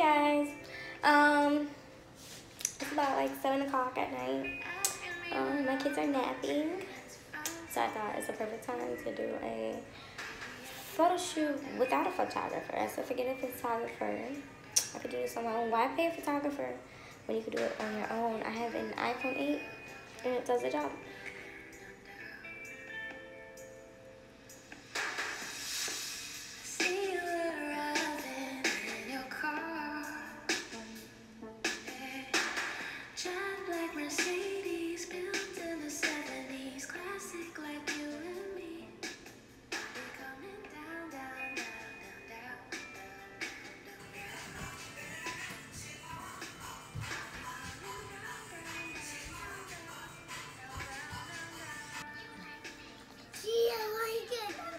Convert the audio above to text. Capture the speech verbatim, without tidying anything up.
guys, um, it's about like seven o'clock at night. Um, my kids are napping, so I thought it's a perfect time to do a photo shoot without a photographer. I said forget a photographer. I could do this on my own. Why pay a photographer when you could do it on your own? I have an iPhone eight and it does the job. I like it.